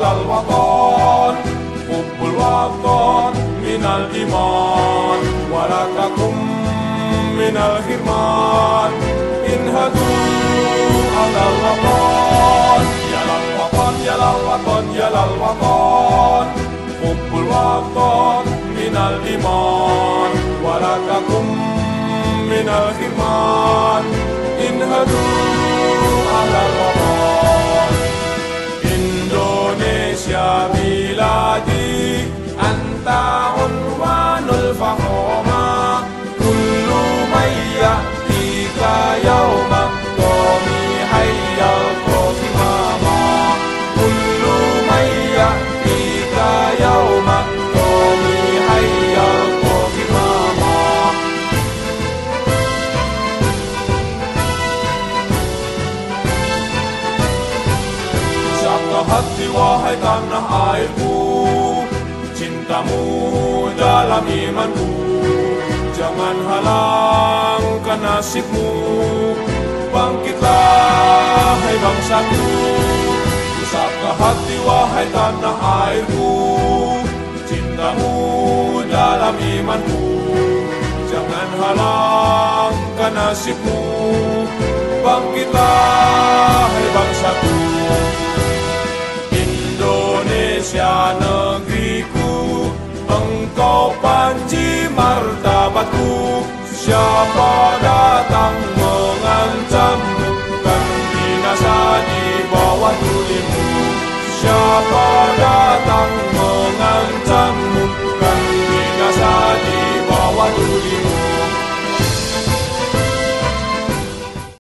yalal watan, hubbul watan minal iman, walatakum minal khirman. Inhadu alal watan, yalal watan, yalal watan, yalal watan, hubbul watan minal iman, walatakum minal khirman. Inhadu alal watan. Indonesia biladi, anta unwanul fakhama, kullu mayya tika yawma qawmi hayyal qasimama, kullu mayya tika yawma qawmi hayyal qasimama. Satu hati wahai tanah airku, cintamu dalam imanku, jangan halangkan nasibmu. Bangkitlah hai bangsaku, satu hati wahai tanah airku, cintamu dalam imanku, jangan halangkan nasibmu. Bangkitlah hai bangsaku. Indonesia negeriku, engkau panji martabatku, siapa